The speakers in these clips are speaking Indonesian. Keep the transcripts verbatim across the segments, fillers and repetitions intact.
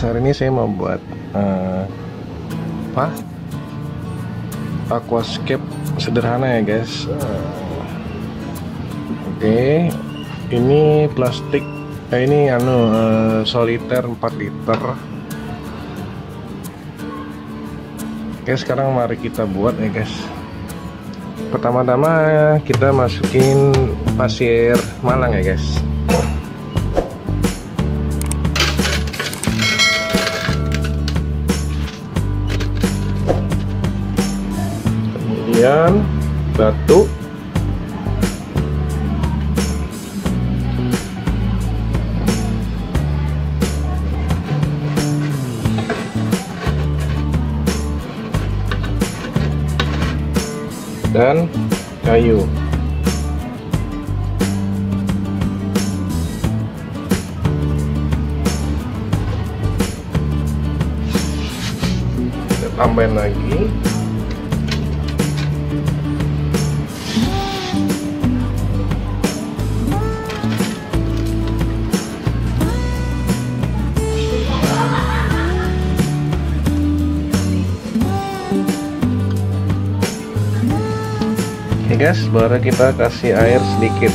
Hari ini saya mau buat uh, apa? Aquascape sederhana ya guys. Uh, Oke, okay. Ini plastik. Eh, ini anu uh, soliter empat liter. Oke, sekarang mari kita buat ya guys. Pertama-tama kita masukin pasir malang ya guys. Kemudian batu, dan kayu. Kita tambahin lagi. Oke guys, baru kita kasih air sedikit.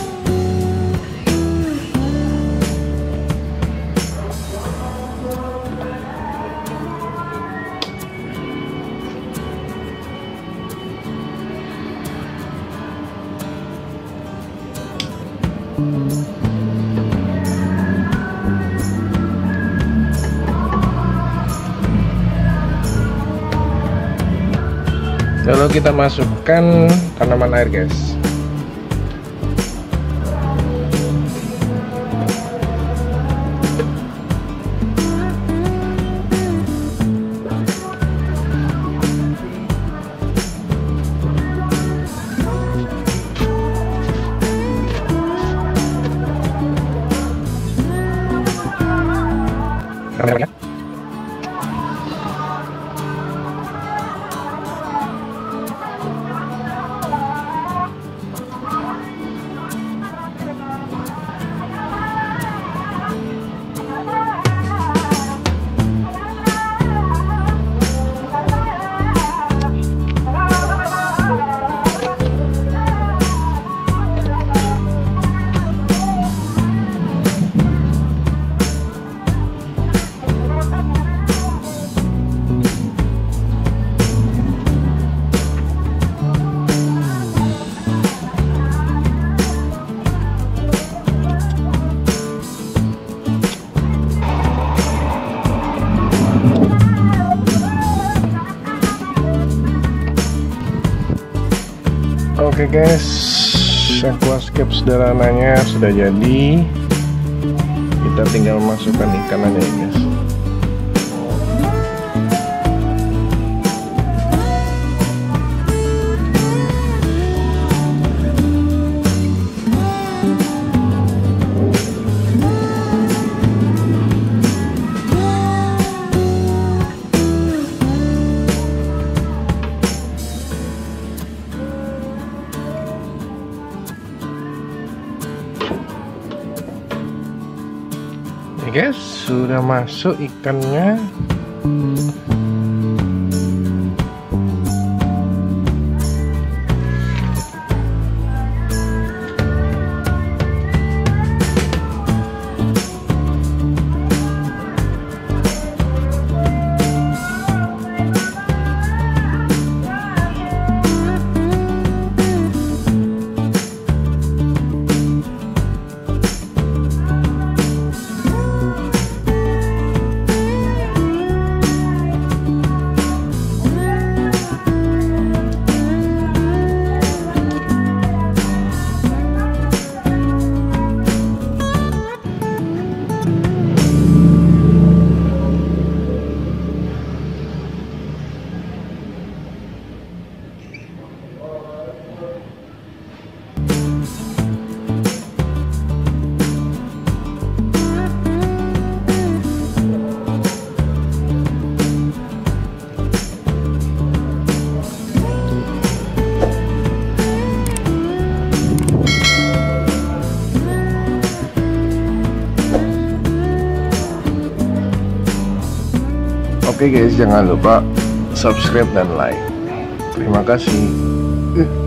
Lalu kita masukkan tanaman air guys. Oke okay guys, aquascape sederhananya sudah jadi. Kita tinggal masukkan ikan aja ya guys. Guys, sudah masuk ikannya. Oke guys, jangan lupa subscribe dan like. Terima kasih.